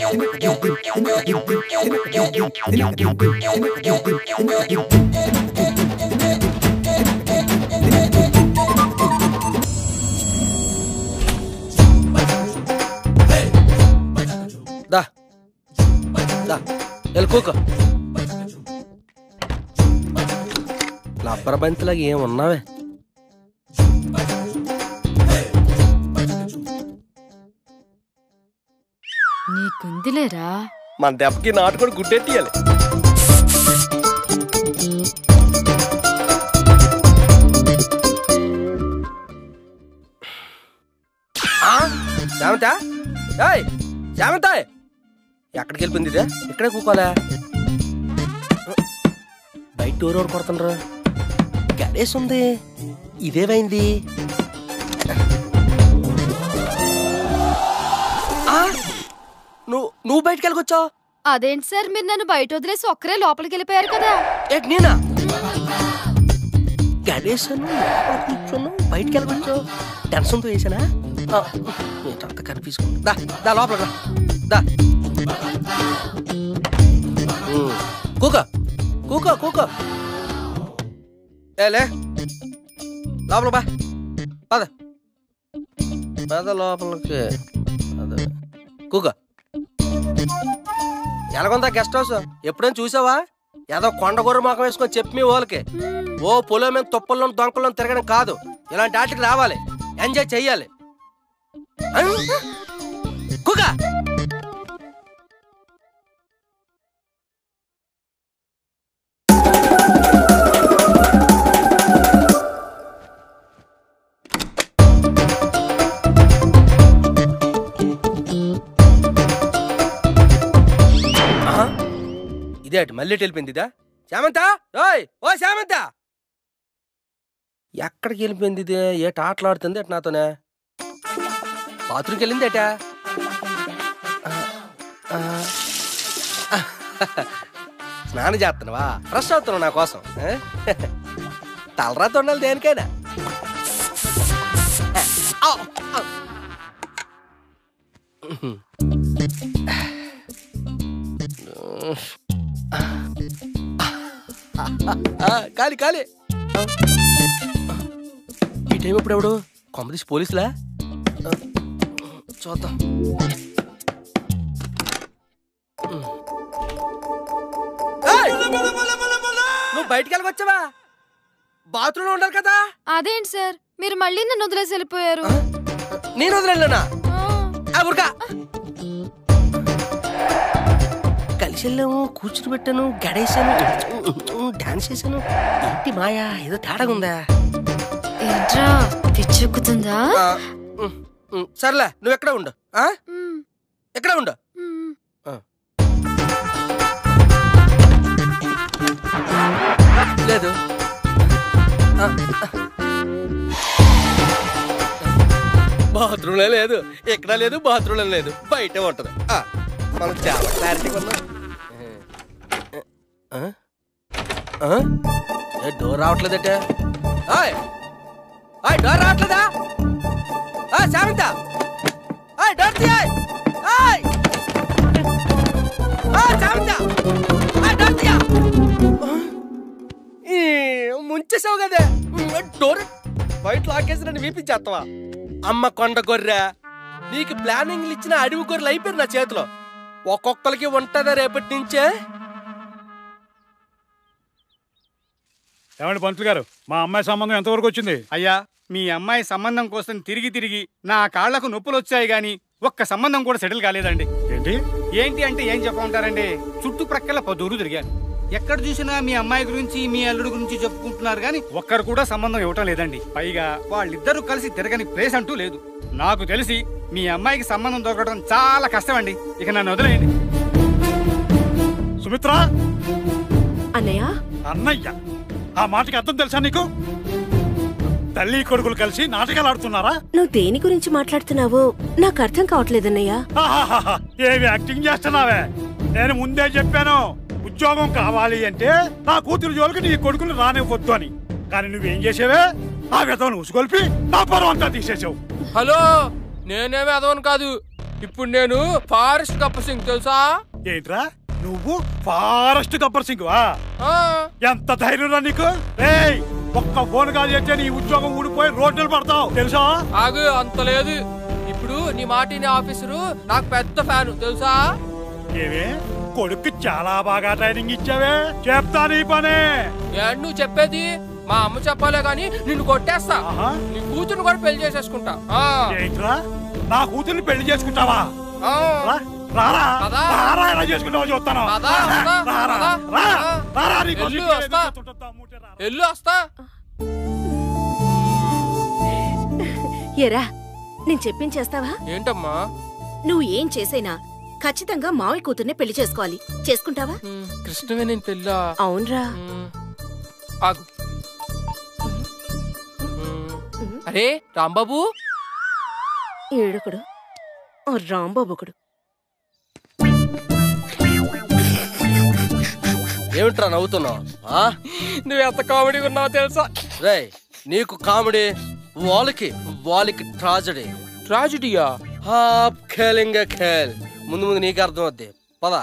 దా దా వెళ్ళుకోక లబ్బర్ బంతిలాగా ఏమున్నావే నీకుందిలేరా మన దెబ్బకి నాటు కూడా గుడ్డెట్టియాలి శామంత శామంత ఎక్కడికి వెళ్ళిపోయింది ఇదే ఇక్కడే కూకోలే బయట డోర్ ఎవరు కొడుతుండ్రు గడేసి ఉంది ఇదేమైంది నువ్వు బయటకు వెళ్ళకొచ్చావు అదేంటి సార్ మీరు నన్ను బయట వదిలేసి ఒక్కరే లోపలికి వెళ్ళిపోయారు కదా ఏంటి నేనా గడేసాను కూర్చోను బయటకు వెళ్ళకొచ్చావు టెన్షన్తో వేసానా అంత కనిపించుకుంది దా దా లోపల దా కూక కూక కూక ఏలే లోపల బా పద పద లోపలికి అదే కూక ఎలాగొందా గెస్ట్ హౌస్ ఎప్పుడైనా చూసావా ఏదో కొండ గొర్రె మొఖం వేసుకొని చెప్పి మీ వాళ్ళకి ఓ పొలం మీద తుప్పల్లో దొంకల్లో తిరగడం కాదు ఇలాంటి ఆటకి రావాలి ఎంజాయ్ చెయ్యాలి కూక ఇదే అటు మళ్ళీ వెళ్ళిపోయింది ఇదా శామంత ఓయ్ ఓ శామంత ఎక్కడికి వెళ్ళిపోయింది ఇదే ఏట ఆటలాడుతుంది అటు నాతోనే బాత్రూమ్కి వెళ్ళింది ఏటా స్నానం చేస్తున్నావా ఫ్రెష్ అవుతున్నావు నా కోసం తలరాత ఉండాలి దేనికైనా కాలి కాలి ఈ టైం ఎప్పుడెవడు కొంపదీసి పోలీసులా చూద్దాం నువ్వు బయటికి వెళ్ళకొచ్చావా బాత్రూంలో ఉండాలి కదా అదేంటి సార్ మీరు మళ్ళీ నన్ను వదిలేసి వెళ్ళిపోయారు నేను వదిలేనా ఊరుకా కలిసి వెళ్ళాము కూర్చుని పెట్టాను గడేసాను డాన్స్ చేశాను ఏంటి మాయా ఏదో తేడాగా ఉందా ఏంట్రా పిచ్చెక్కుతుందా సర్లే నువ్వు ఎక్కడ ఉండు ఎక్కడ ఉండు లేదు బాత్రూంలో లేదు ఎక్కడ లేదు బాత్రూంలో లేదు బయట ఉంటది మనం చాలా క్లారిటీ ఉన్నాం డోర్ రావట్లేదట డోర్ రావట్లేదా శామంత డోర్ తీయ్ శామంత డోర్ తీయ ముంచేసావు కదా డోర్ బయట లాకేసి నన్ను వీపించేస్తావా అమ్మ కొండ గొర్రె నీకు ప్లానింగ్లు ఇచ్చిన అడవి గొర్రెలు అయిపోయారు నా చేతిలో ఒక్కొక్కరికి ఉంటుందా రేపటి నుంచే ఏమండి పంతులు గారు మా అమ్మాయి సంబంధం ఎంతవరకు వచ్చింది అయ్యా మీ అమ్మాయి సంబంధం కోసం తిరిగి తిరిగి నా కాళ్లకు నొప్పులు వచ్చాయి గాని ఒక్క సంబంధం కూడా సెటిల్ కాలేదండి ఏంటి ఏంటి అంటే ఏం చెప్పమంటారండి చుట్టుప్రక్కల 10 ఊరు తిరిగాను ఎక్కడ చూసినా మీ అమ్మాయి గురించి మీ అల్లుడు గురించి చెప్పుకుంటున్నారు గాని ఒక్కరు కూడా సంబంధం ఇవ్వటం లేదండి పైగా వాళ్ళిద్దరూ కలిసి తిరగని ప్లేస్ అంటూ లేదు నాకు తెలిసి మీ అమ్మాయికి సంబంధం దొరకడం చాలా కష్టం అండి ఇక నన్ను వదిలేయండి సుమిత్ర అన్నయ్య అన్నయ్య ఆ మాటకి అర్థం తెలుసా నీకు తల్లి కొడుకులు కలిసి నాటకాలు ఆడుతున్నారా నువ్వు దేని గురించి మాట్లాడుతున్నావో నాకు అర్థం కావట్లేదన్నయ్య ఏమి యాక్టింగ్ చేస్తున్నావే నేను ముందే చెప్పాను ఉద్యోగం కావాలి అంటే నా కూతురు జోలికి నీ కొడుకులు రానివ్వద్దు అని కానీ నువ్వేం చేసావే ఆ విధవను ఉసుగొల్పి నా పొలం అంతా తీసేసావు హలో నేనేమి అదవను కాదు ఇప్పుడు నేను ఫారెస్ట్ గబ్బర్ సింగ్ తెలుసా? ఏంట్రా నువ్వు ఫారెస్ట్ గబ్బర్ సింగ్ వా? ఎంత ధైర్యం రా నీకు? ఏయ్ ఒక్క ఫోన్ కాల్ చేస్తే నీ ఉద్యోగం ఊడిపోయి రోడ్డులు పడతావు తెలుసా? ఆగు, అంత లేదు. ఇప్పుడు నీ మాటిని ఆఫీసరు నాకు పెద్ద ఫ్యాను తెలుసా? ఏవే కొడుకు చాలా బాగా ట్రైనింగ్ ఇచ్చావే, చెప్తా నీ పనే. ఏంటి నువ్వు చెప్పేది? మా అమ్మ చెప్పాలే గాని నిన్ను కొట్టేస్తా. నీ కూతురు కూడా పెళ్లి చేసేసుకుంటా. ఏంట్రా నా కూతుర్ని పెళ్లి చేసుకుంటావా? ఎల్లు వస్తా. ఎరా నేను చెప్పించేస్తావా? ఏంటమ్మా? నువ్వు ఏం చేసైనా ఖచ్చితంగా మావి కూతుర్నే పెళ్లి చేసుకోవాలి. చేసుకుంటావా? కృష్ణవే నేను పెళ్ళా? అవునరా. ఆగు. అరే రాంబాబు. ఏడుకుడు రాంబాబుకుడు. ఏమిట్రా నవ్వుతున్నావు? నువ్వు ఎంత కామెడీ ఉన్నావు తెలుసా? రే నీకు కామెడీ, వాళ్ళకి ట్రాజడీ. ట్రాజడీయా? ఖేలింగే ఖేల్. ముందు ముందు నీకు అర్థం అవుద్ది. పదా.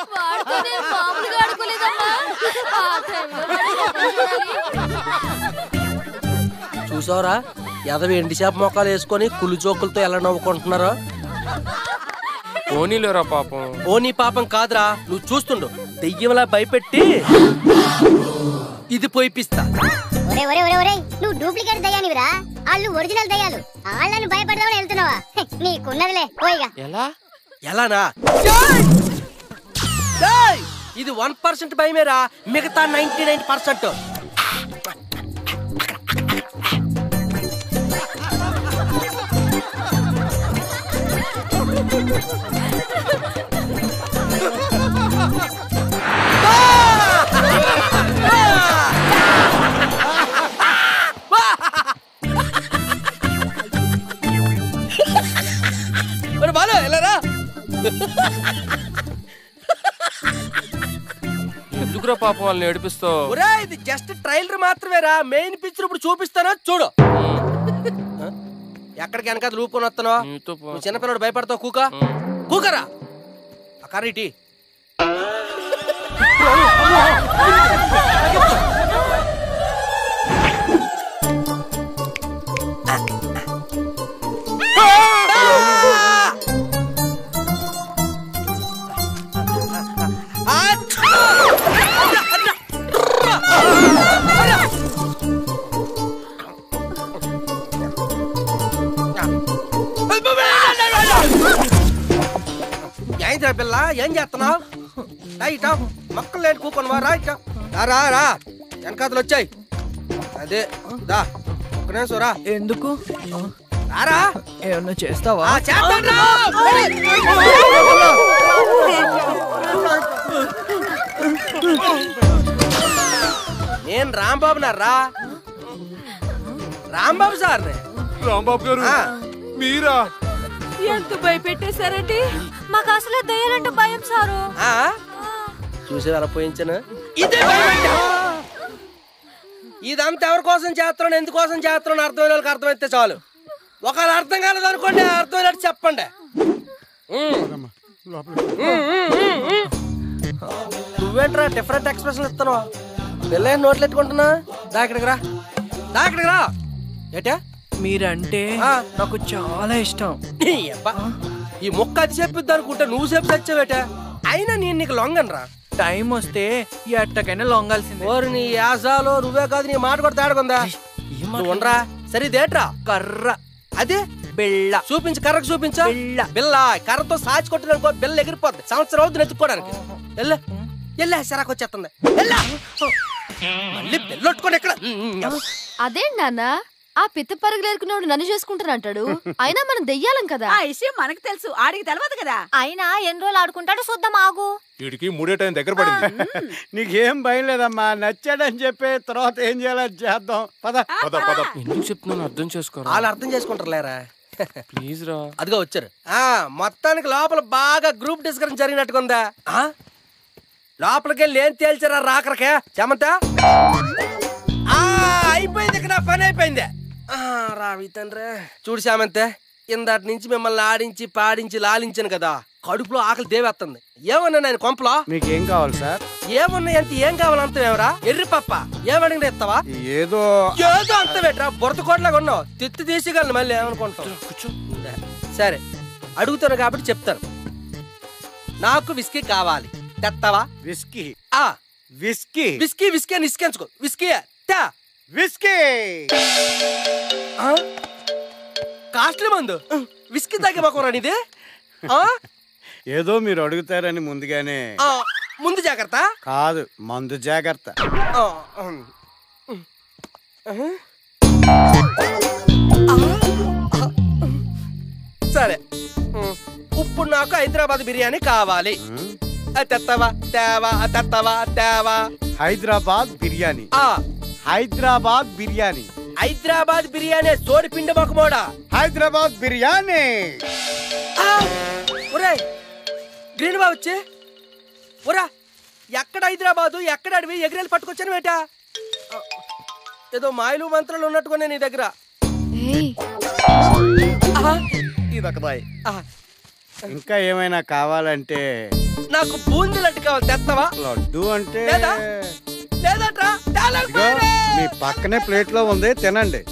చూసావరా ఎదవి ఎండి చేప మొక్కలు వేసుకొని కుళ్ళు జోకులతో ఎలా నవ్వుకుంటున్నారో. పోనీలేరా పాపం. పోనీ పాపం కాదురా, నువ్వు చూస్తుండు. దెయ్యంలా భయపెట్టి ఇది పోయిపిస్తా. నువ్వు డూప్లికేట్ దయ్యానివిరా, వాళ్ళు ఒరిజినల్ దయ్యాలు. వాళ్ళని భయపడదామని వెళ్తున్నావా? నీకున్నదిలే పోయిగా. ఎలానా? ఇది 1% భయమేరా, మిగతా 99%. బాలు ఎలారా? ఎందుకురా పాపం వాళ్ళని ఏడిపిస్తావు? ఇది జస్ట్ ట్రైలర్ మాత్రమేరా, మెయిన్ పిక్చర్ ఇప్పుడు చూపిస్తానా చూడు. ఎక్కడికి వెనక లూపుకొని వస్తున్నావు? చిన్నపిల్లడు భయపడతావు. కూకరా కర్రీటి. ఏంద్రా పిల్ల ఏం చేస్తున్నావు? మొక్కలు లేని కూకొనవా? రా రా వెనకాతలు వచ్చాయి. అదే దా ఒక్కనే సోరా. ఎందుకు? రారా ఏమన్నా చేస్తావా? నేను రాంబాబు నారా. రాంబాబు సార్. రాంబాబు గారు మీరా? ఎంత భయపెట్టేశారండి. మాకు అసలే దయ్యాలంటే భయం సారు. చూసి అలా పోయించాను. ఇదంతా ఎవరి కోసం చేస్తున్నాను, ఎందుకోసం చేస్తున్నాను అర్థమైన వాళ్ళకి అర్థమైతే చాలు. ఒకవేళ అర్థం కాలేదు అనుకోండి, అర్థమైనట్టు చెప్పండి. నువ్వేంట్రా డిఫరెంట్ ఎక్స్ప్రెషన్ ఇస్తున్నావు? పిల్ల నోట్లు ఎట్టుకుంటున్నా. దాకిడికి రా. ఏటా? మీరంటే నాకు చాలా ఇష్టం. ఈ మొక్క అది చెప్పిద్ది అనుకుంటే నువ్వు చెప్పి తెచ్చావేట. అయినా నేను నీకు లొంగనరా. టైం వస్తే ఎట్టకైనా లొంగాల్సిందే. ఓరు నీ యాసాలో నువ్వే కాదు, నీ మాట కూడా తేడకుందా? ఉండరా సరే. ఇదేట్రా? కర్ర. అదే బిళ్ళ. చూపించు, కర్రకు చూపించా. బిల్ల కర్రతో సాచి కొట్టిననుకో బిల్ల ఎగిరిపోద్ది. సంవత్సరం అవుతుంది ఎత్తుకోవడానికి. ఎల్లా సరాకు వచ్చేస్తుంది. మళ్ళీ బిల్లొట్టుకోండి ఎక్కడ. అదేంటి నాన్న, ఆ పిత్త పరుగులేరుకున్నాడు నన్ను చేసుకుంటానంటాడు. అయినా మనం దెయ్యాలం కదా. ఆ విషయం మనకు తెలుసు, ఆడికి తెలియదు కదా. అయినా ఎన్ని రోజులు ఆడుకుంటాడో చూద్దాం. ఆగు. వీడికి 3 టైం దగ్గర పడింది. నీకేం భయం లేదమ్మా, నచ్చాడని చెప్పే తర్వాత ఏం చేయాలో చేద్దాం. పద. ఎందుకు చెప్తున్నాను అర్థం చేసుకో. వాళ్ళు అర్థం చేసుకుంటారు లేరా. ప్లీజ్ రా. అదిగో వచ్చారు. మొత్తానికి లోపల బాగా గ్రూప్ డిస్కషన్ జరిగినట్టుకుందా? లోపలికి వెళ్ళి ఏం తేల్చారా రాకరకే చెమంత? అయిపోయింది, ఇక్కడ పని అయిపోయింది. రావి తండ్రి. చూడు శామంతే, ఇందాటి నుంచి మిమ్మల్ని ఆడించి పాడించి లాలించాను కదా, కడుపులో ఆకలి దేవేస్తుంది. ఏమన్నా ఆయన కొంపలో? మీకేం కావాలి సార్? ఏమున్నాయి అంత ఏం కావాలంత ఎవరా? ఎర్రి పప్ప ఏమడిగినా ఇస్తావా? ఏదో ఏదో అంత పెట్టరా, బురద కోటలాగా ఉన్నావు. తిత్తి తీసిగలను మళ్ళీ ఏమనుకుంటావు? సరే అడుగుతాను కాబట్టి చెప్తాను. నాకు విస్కీ కావాలి, తెస్తావా? విస్కీ విస్కీ విస్కీ విస్కీ అని ఇసుకెంచుకో. విస్కీ విస్కీ కాస్ట్లీ మందు. విస్కీ తాగే మాకు ఇది. ఏదో మీరు అడుగుతారని ముందుగానే. ముందు జాగ్రత్త కాదు, మందు జాగ్రత్త. సరే ఇప్పుడు నాకు హైదరాబాద్ బిర్యానీ కావాలి. తెత్తవా తేవా తెత్తవా తేవా? హైదరాబాద్ బిర్యానీ. హైదరాబాద్ బిర్యానీ. హైదరాబాద్ బిర్యానీ సోడి పిండి మొక్కమోడా. హైదరాబాద్ బిర్యానీ. ఒరే గ్రీన్ బాబు వచ్చి ఒరా, ఎక్కడ హైదరాబాదు ఎక్కడ అడివి ఎగిరేలు పట్టుకొచ్చాను వేట. ఏదో మాయలు మంత్రాలు ఉన్నట్టుగా నీ దగ్గర. ఇంకా ఏమైనా కావాలంటే నాకు బూందీ లడ్డు కావాలి, తెస్తావా? లడ్డు అంటే లేదట్రా, మీ పక్కనే ప్లేట్ లో ఉంది, తినండి.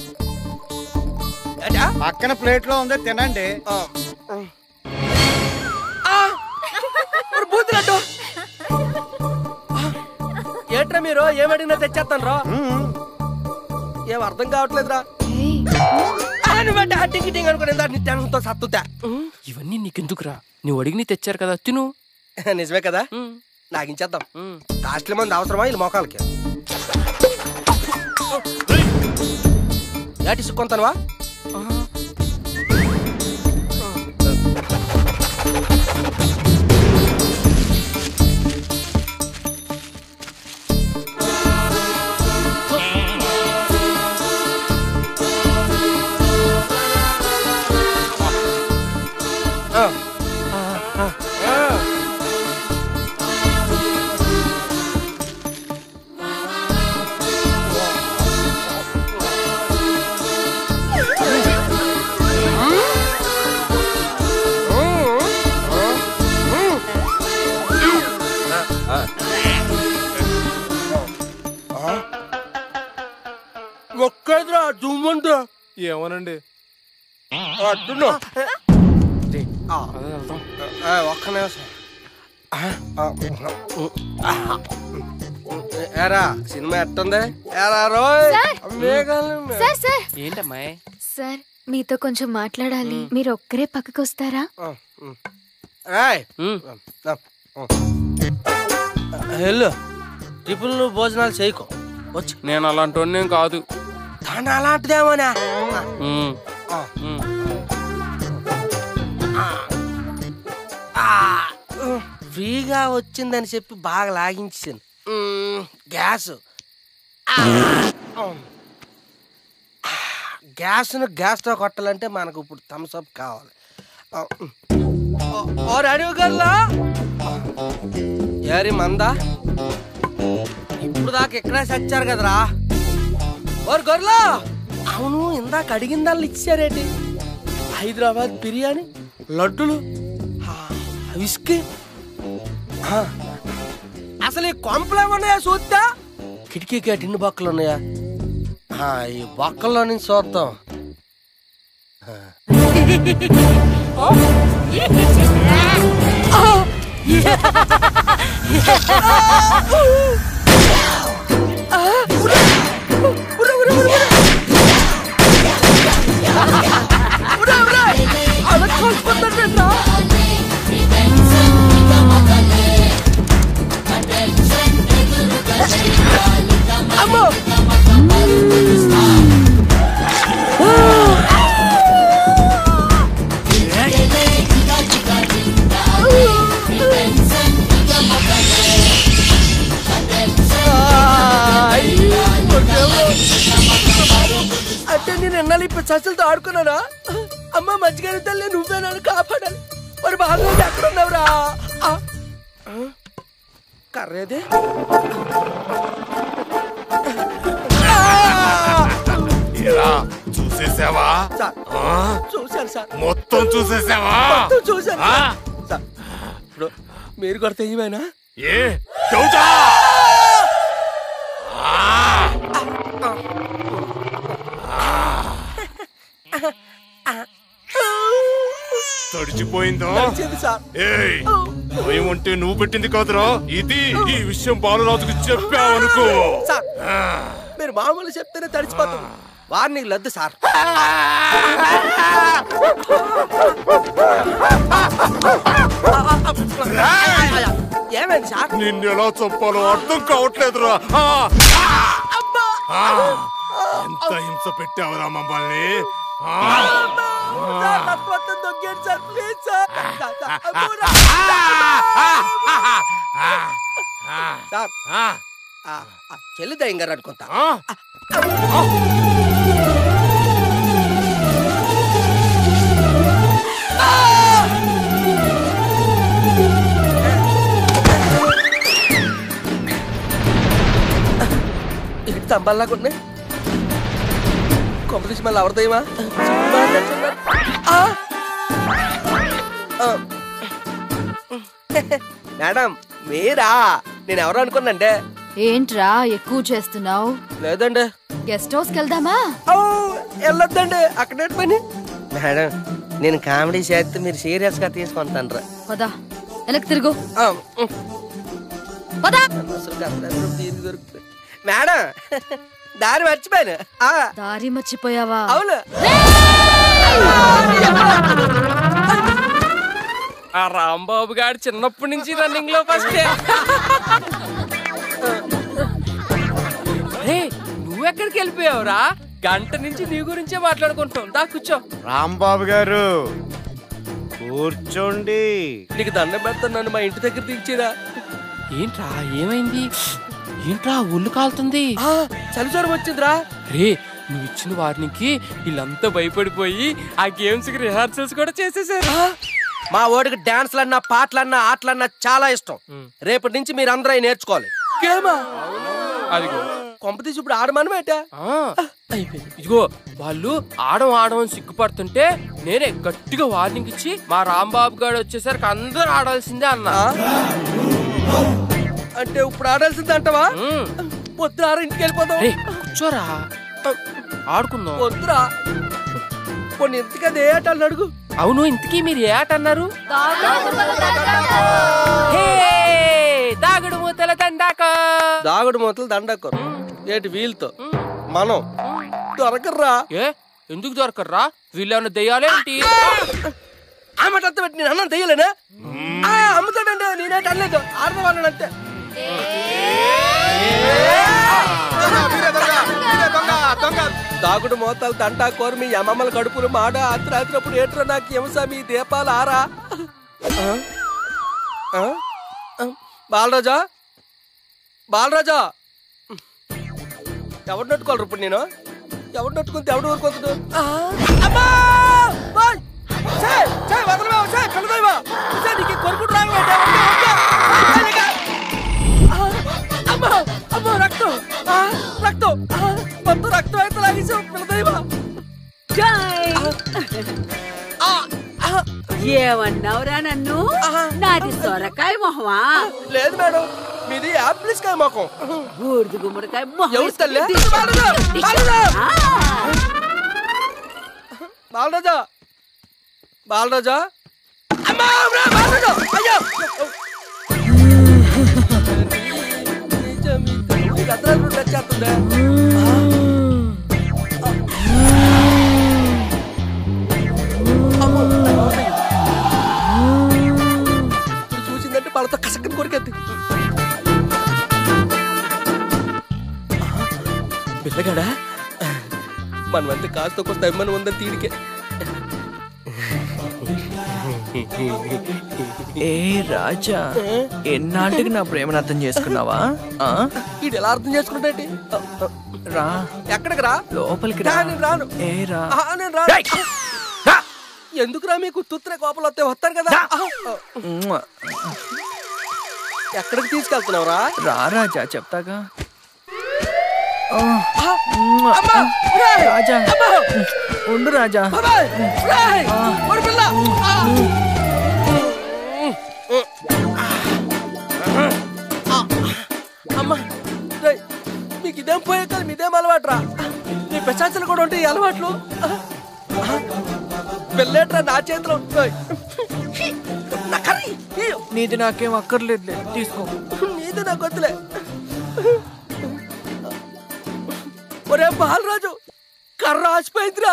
పక్కన ప్లేట్ లో ఉంది, తినండి. బూందీ లడ్డు ఏట్రా మీరు ఏమడిగినా తెచ్చేస్తాను రా. ఏం అర్థం కావట్లేదురా. అనుకునేదా సత్తుతా. ఇవన్నీ నీకెందుకురా? నువ్వు అడిగి తెచ్చారు కదా, తిను. నిజమే కదా, నాగించేద్దాం. కాస్ట్లీ మంది అవసరమా వీళ్ళు మోకాలకి? ఏటి సుక్కొంతనవా? ఒక్కదిరా జుమ్మంటే ఏమోనండి. ఒక్క నిమిషం. ఏరా సినిమా ఎట్టుంది? ఏంటమ్మా సార్, మీతో కొంచెం మాట్లాడాలి. మీరు ఒక్కరే పక్కకు వస్తారా? హలో ట్రిపుల్ నువ్వు భోజనాలు చేయకు. వచ్చి నేను అలాంటి కాదు. కానీ అలాంటిదేమోనా? ఫ్రీగా వచ్చిందని చెప్పి బాగా లాగించాను. గ్యాస్ను గ్యాస్తో కొట్టాలంటే మనకు ఇప్పుడు థమ్స్ అప్ కావాలి. అడుగుగల్లా ఏరి మందా ఇప్పుడు దాకా ఎక్కడే చచ్చారు కదరా. ఓరు గొర్రెలా, అవును ఇందాక అడిగిన దాన్ని ఇచ్చారేంటి? హైదరాబాద్ బిర్యానీ, లడ్డులు, విస్కీ. అసలు ఈ కొంపలు ఏమన్నాయా చూద్దా? కిటికీకి టిన్ను బొక్కలు ఉన్నాయా? ఈ బొక్కల్లో నుంచి చూద్దాం. అంటే నేను ఎన్నాళ్ళు ఇప్పుడు చచ్చులతో ఆడుకున్నానా? అమ్మ మధ్యగారి తల్లి నువ్వే నన్ను కాపాడాలి. మరి బాగా ఎక్కడ ఉన్నావురా? కర్రేది చూసేసావా? చూశాను సార్. మొత్తం చూసేసావా? మొత్తం చూశాను సార్. ఇప్పుడు మీరు కొడితే ఏమైనా ఏ చెబుతా తడిచిపోయిందో? ఏయ్, భయం అంటే నువ్వు పెట్టింది కాదురా, ఇది. ఈ విషయం బాలరాజుకు చెప్పావనుకో, మీరు మామూలు చెప్తేనే తడిచిపోతుంది. వార్నింగ్ లద్దు సార్. ఏమైంది సార్? నిన్ను ఎలా చెప్పాలో అర్థం కావట్లేదురా. ఎంత హింస పెట్టావురా మమ్మల్ని. చెల్లి దయ్యం గారు అనుకుంటా. ఇటు తంబాల్లాగా ఉన్నాయి. కాంపిటీషన్ మళ్ళీ ఎవరిదయ్యమా? మేడం మీరా? నేను ఎవరు అనుకున్నాంటే. ఏంట్రా ఎక్కువ చేస్తున్నావు? లేదండి. గెస్ట్ హౌస్ కి వెళ్దామా? వెళ్ళొద్దండి, అక్కడే పని. మేడం నేను కామెడీ చేస్తే మీరు సీరియస్ గా తీసుకుంటాను. పదా వెనక్కి తిరుగు. పదా. మేడం దారి మర్చిపోయాను. దారి మర్చిపోయావా? అవును. ఆ రాంబాబు గారు చిన్నప్పటి నుంచి రన్నింగ్ లో ఫస్టే. నువ్వెక్కడికి వెళ్ళిపోయావురా? గంట నుంచి నీ గురించే మాట్లాడుకుంటాం. దా కూర్చో. రాంబాబు గారు కూర్చోండి. నీకు దండం పెడతాను, నన్ను మా ఇంటి దగ్గర దించేదా? ఏంట్రా ఏమైంది? ఏంట్రా ఒళ్ళు కాలుతుంది? చలి జ్వరం వచ్చిందిరా. రే నువ్వు ఇచ్చిన వార్నింగ్కి వీళ్ళంతా భయపడిపోయి ఆ గేమ్స్ కి రిహార్సల్స్ కూడా చేసేసారు. మా ఓడికి డాన్స్లన్నా పాటలన్నా ఆటలన్నా చాలా ఇష్టం. రేపటి నుంచి మీరు అందరూ నేర్చుకోవాలి. అదిగో కాంపిటీషన్ ఇప్పుడు ఆడమనమేట. ఇదిగో వాళ్ళు ఆడమని సిగ్గుపడుతుంటే నేనే గట్టిగా వార్నింగ్ ఇచ్చి మా రాంబాబు గారు వచ్చేసరికి అందరూ ఆడాల్సిందే అన్నా. అంటే ఇప్పుడు ఆడాల్సిందే అంటావా? పొద్దున ఇంటికి వెళ్ళిపోతాం. కూర్చోరా ఆడుకుందాం. వద్దురా, కొన్ని ఇంతకది ఏ ఆట అడుగు. అవును, ఇంతకీ మీరు ఏ ఆట అన్నారు? దాగుడు మూతల దండాకో. దాగుడు మూతలు దండాకో ఏంటి? వీళ్ళతో మనం దొరకర్రా. ఏ ఎందుకు దొరకర్రా? వీళ్ళేమన్నా దెయ్యాలేంటి? ఆ మాట అంత పెట్టి నేను అన్నం దెయ్యలేనా? అమ్ముతాడండి, నేనేంటి అనలేదు. ఆడద వాళ్ళని అంతే. దాగుడు మోతాలు దండా కోరు మీ అమ్మమ్మల కడుపులు మాడ అర్ధరాత్రిప్పుడు ఏట్రా నాకు హింస మీ దీపాలు ఆరా. బాలరాజా, బాలరాజా ఎవరు నట్టుకోవాలి ఇప్పుడు? నేను ఎవరు నట్టుకుంటే ఎవడు ఊరుకోతుడు? కొరుకుడు అమ్మో రక్తం రక్తం మొత్తం రక్తం అయితే లాగేసావు పిల్లదైవా. ఏమన్నావురా నన్ను? నాది సొరకాయ మొహమా? లేదు మేడం, మీది యాప్లిస్కాయ మొహం. బూడిద గుమ్మడికాయ మొహం. బాలరాజా, బాలరాజా, అయ్యో వచ్చేస్తుందే. చూసిందంటే వాళ్ళతో కసక్కని కొరికెత్తి. పిల్లగాడా మనమంతా కాస్త కొంత ఇమ్మని ఉందని తీరికే. ఏ రాజా, ఎన్నాళ్ళకి నా ప్రేమను అర్థం చేసుకున్నావా? ఇది ఎలా అర్థం చేసుకుంటాంటి? రా. ఎక్కడికి రా? లోపలికి రా. నేను రాను. ఏ రా. నేను రాను. ఎందుకురా మీకు తుత్రే కోపలు వస్తే వస్తారు కదా. ఎక్కడికి తీసుకెళ్తున్నావురా? రా రాజా, చెప్తాగా. రాజా ఉండు రాజా. అమ్మా మీకు ఇదేం పోయే కదా మీదేం అలవాటు రా. నీ పెసాచలు కూడా ఉంటాయి అలవాట్లు. పెళ్ళేట్రా నా చేతిలో. నీది నాకేం అక్కర్లేదులే, తీసుకో. నీది నాకు వద్దులే. ఒరే బాలరాజు కర్ర ఆసిపోయిందిరా.